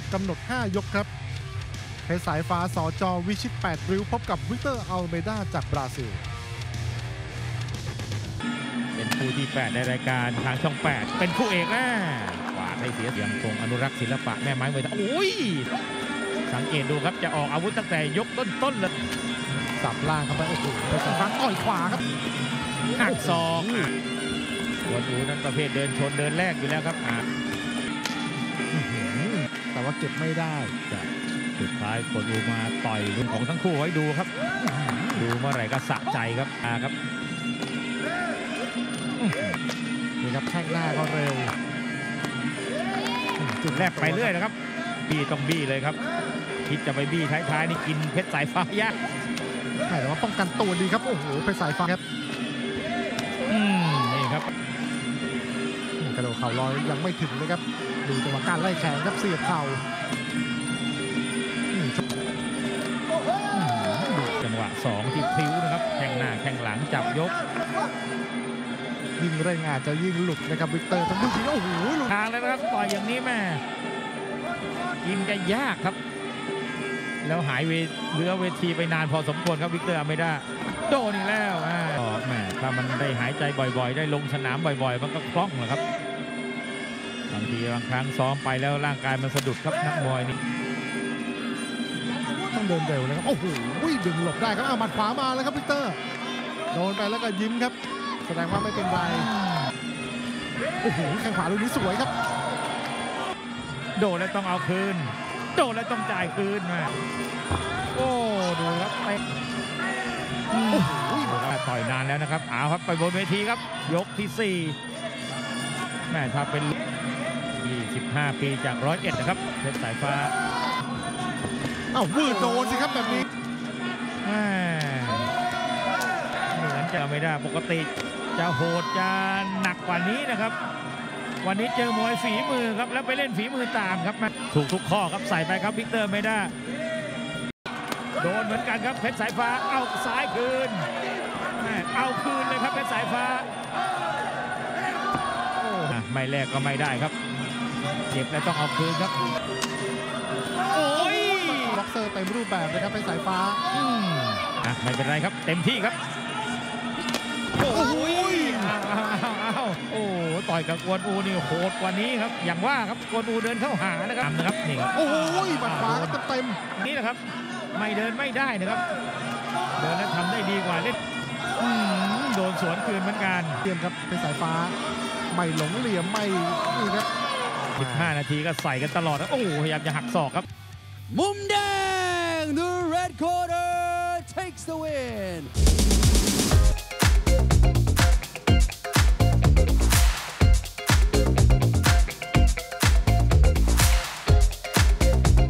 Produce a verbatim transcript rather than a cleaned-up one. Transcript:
กำหนดห้ายกครับเพชรสายฟ้าสจวิชิตแปดริ้วพบกับวิกเตอร์อัลเมดาจากบราซิลเป็นคู่ที่แปดในรายการทางช่องแปดเป็นคู่เอกนะกวาดให้เสียยังคงอนุรักษ์ศิลปะแม่ไม้มวยไทยโอ้ยสังเกตดูครับจะออกอาวุธตั้งแต่ยกต้นๆเลยสับล่างเข้าไปโอ้โหเพชรสายฟ้าต่อยขวาครับหักศอกกวนอูนั้นประเภทเดินชนเดินแรกอยู่แล้วครับแต่ว่าเก็บไม่ได้สุดท้ายกวนอูมาต่อยรุ่นของทั้งคู่ไว้ดูครับดูเมื่อไหร่ก็สะใจครับอาครับนี่ครับแข้งหน้าก็เร็วจุดแรกไปเรื่อยนะครับบี้ต้องบี้เลยครับคิดจะไปบี้ท้ายๆนี่กินเพชรสายฟ้ายากแต่ว่าป้องกันตัวดีครับโอ้โหเพชรสายฟ้าครับอืมนี่ครับกระโดดเข่าลอยยังไม่ถึงเลยครับดูจังหวะการไล่แขนครับเสียบเข่าจังหวะสองที่พลิ้วนะครับแข้งหน้าแข้งหลังจับยกยิ่งเร่งอาจจะยิ่งหลุดนะครับวิกเตอร์ต้องดูดีโอ้โหทางแล้วนะครับต่อยอย่างนี้แม่กินจะยากครับแล้วหายเวเรือเวทีไปนานพอสมควรครับวิกเตอร์ไม่ได้โดนอีกแล้วแม่ถ้ามันได้หายใจบ่อยๆได้ลงสนามบ่อยๆมันก็คล่องแหละครับบางทีบางครั้งซ้อมไปแล้วร่างกายมันสะดุดครับนักมวยนี่ต้องเดินเร็วนะครับโอ้โหดึงหลบได้ครับเอาหมัดขวามาแล้วครับวิกเตอร์โดนไปแล้วก็ยิ้มครับแสดงว่าไม่เป็นไรโอ้โหแข้งขวาลูกนี้สวยครับโดนแล้วต้องเอาคืนโดนแล้วต้องจ่ายคืนมาโอ้ดูครับไปโอ้โหต่อยนานแล้วนะครับเอาครับไปบนเวทีครับยกที่สี่แม่ถ้าเป็นยี่สิบห้าปีจากร้อยเอ็ดนะครับเพชรสายฟ้าเอ้าวืดโดนสิครับแบบนี้เหมือนจะไม่ได้ปกติจะโหดจะหนักกว่านี้นะครับวันนี้เจอมวยฝีมือครับแล้วไปเล่นฝีมือตามครับถูกทุกข้อครับใส่ไปครับวิกเตอร์ไม่ได้โดนเหมือนกันครับเพชรสายฟ้าเอาซ้ายคืนเอาคืนเลยครับเพชรสายฟ้าไม่แลกก็ไม่ได้ครับเจ็บแล้วต้องเอาคืนครับโอ้ยบ็อกเซอร์เต็มรูปแบบเลยครับเพชรสายฟ้าอ่ะไม่เป็นไรครับเต็มที่ครับโอ้โหโอ้ต่อยกับกวนอูนี่โหดกว่านี้ครับอย่างว่าครับกวนอูเดินเข้าหานะครับนะครับนี่ครับโอ้ยบัดขวาเต็มนี่นะครับไม่เดินไม่ได้นะครับเดินแล้วทำได้ดีกว่าเล่นโดนสวนคืนเหมือนกันเตรียมครับเป็นสายฟ้าไม่หลงเหลี่ยมไม่นี่ครับสิบห้านาทีก็ใส่กันตลอดโอ้พยายามจะหักศอกครับมุมแดง The Red Corner takes the win